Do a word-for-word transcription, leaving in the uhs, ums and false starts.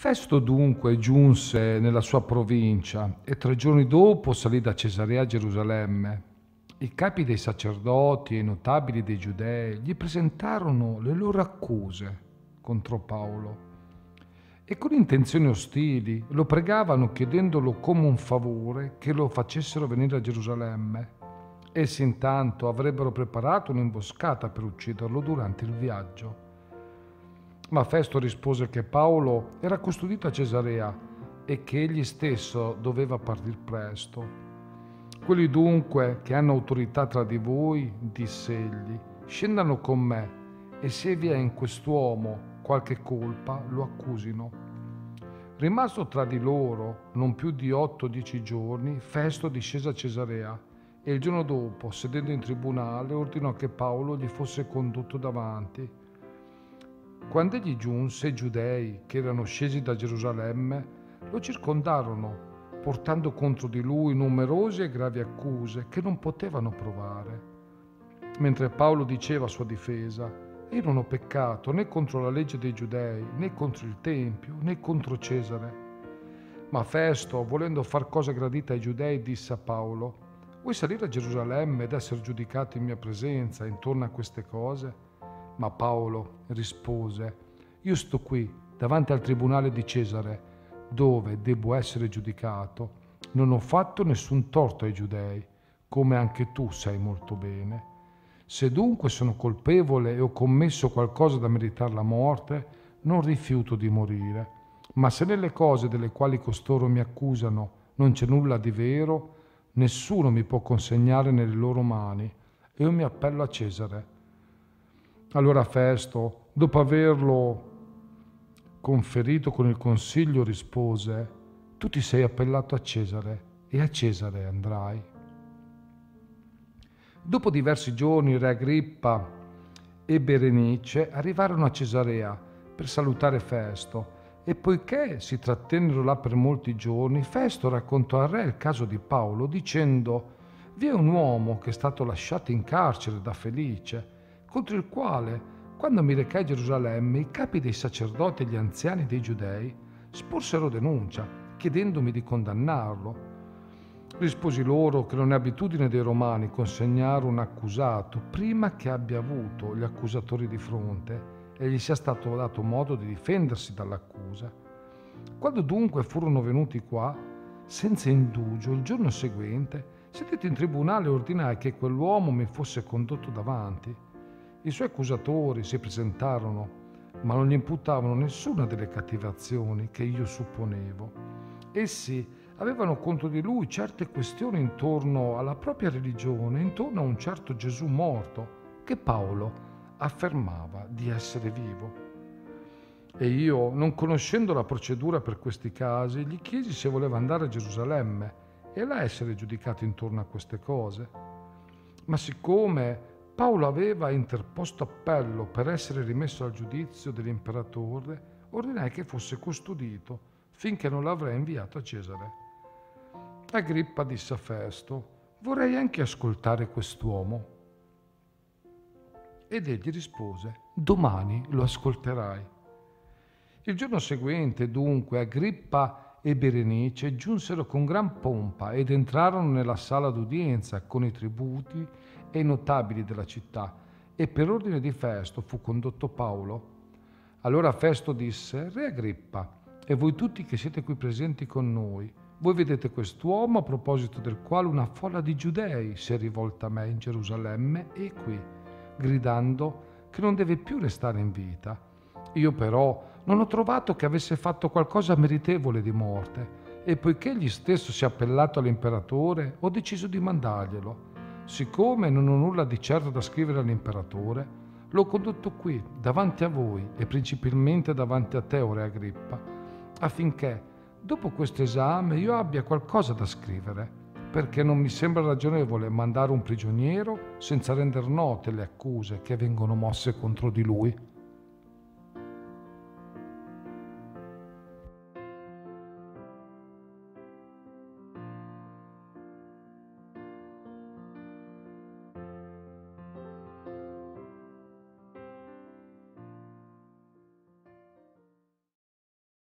Festo dunque giunse nella sua provincia e tre giorni dopo salì da Cesarea a Gerusalemme. I capi dei sacerdoti e i notabili dei Giudei gli presentarono le loro accuse contro Paolo e con intenzioni ostili lo pregavano chiedendolo come un favore che lo facessero venire a Gerusalemme. Essi intanto avrebbero preparato un'imboscata per ucciderlo durante il viaggio. Ma Festo rispose che Paolo era custodito a Cesarea e che egli stesso doveva partir presto. Quelli dunque che hanno autorità tra di voi, disse egli, scendano con me e se vi è in quest'uomo qualche colpa lo accusino. Rimasto tra di loro non più di otto o dieci giorni, Festo discese a Cesarea e il giorno dopo, sedendo in tribunale, ordinò che Paolo gli fosse condotto davanti. Quando egli giunse, i giudei che erano scesi da Gerusalemme lo circondarono, portando contro di lui numerose e gravi accuse che non potevano provare. Mentre Paolo diceva a sua difesa: io non ho peccato né contro la legge dei giudei, né contro il Tempio, né contro Cesare. Ma Festo, volendo far cosa gradita ai giudei, disse a Paolo: vuoi salire a Gerusalemme ed essere giudicato in mia presenza intorno a queste cose? Ma Paolo rispose: io sto qui davanti al tribunale di Cesare, dove devo essere giudicato. Non ho fatto nessun torto ai giudei, come anche tu sai molto bene. Se dunque sono colpevole e ho commesso qualcosa da meritare la morte, non rifiuto di morire. Ma se nelle cose delle quali costoro mi accusano non c'è nulla di vero, nessuno mi può consegnare nelle loro mani, e io mi appello a Cesare. Allora Festo, dopo averlo conferito con il consiglio, rispose: tu ti sei appellato a Cesare e a Cesare andrai. Dopo diversi giorni re Agrippa e Berenice arrivarono a Cesarea per salutare Festo e poiché si trattennero là per molti giorni, Festo raccontò al re il caso di Paolo dicendo: vi è un uomo che è stato lasciato in carcere da Felice, contro il quale, quando mi recai a Gerusalemme, i capi dei sacerdoti e gli anziani dei giudei sporsero denuncia, chiedendomi di condannarlo. Risposi loro che non è abitudine dei romani consegnare un accusato prima che abbia avuto gli accusatori di fronte e gli sia stato dato modo di difendersi dall'accusa. Quando dunque furono venuti qua, senza indugio, il giorno seguente, sedetti in tribunale e ordinai che quell'uomo mi fosse condotto davanti. I suoi accusatori si presentarono, ma non gli imputavano nessuna delle cattive azioni che io supponevo. Essi avevano contro di lui certe questioni intorno alla propria religione, intorno a un certo Gesù morto, che Paolo affermava di essere vivo. E io, non conoscendo la procedura per questi casi, gli chiesi se voleva andare a Gerusalemme e là essere giudicato intorno a queste cose. Ma siccome Paolo aveva interposto appello per essere rimesso al giudizio dell'imperatore, ordinai che fosse custodito finché non l'avrei inviato a Cesare. Agrippa disse a Festo: vorrei anche ascoltare quest'uomo. Ed egli rispose: domani lo ascolterai. Il giorno seguente, dunque, Agrippa e Berenice giunsero con gran pompa ed entrarono nella sala d'udienza con i tributi e i notabili della città, e per ordine di Festo fu condotto Paolo. Allora Festo disse: re Agrippa, e voi tutti che siete qui presenti con noi, voi vedete quest'uomo a proposito del quale una folla di giudei si è rivolta a me in Gerusalemme e qui, gridando che non deve più restare in vita. Io però non ho trovato che avesse fatto qualcosa meritevole di morte, e poiché egli stesso si è appellato all'imperatore, ho deciso di mandarglielo. Siccome non ho nulla di certo da scrivere all'imperatore, l'ho condotto qui, davanti a voi e principalmente davanti a te, o re Agrippa, affinché, dopo questo esame, io abbia qualcosa da scrivere, perché non mi sembra ragionevole mandare un prigioniero senza render note le accuse che vengono mosse contro di lui.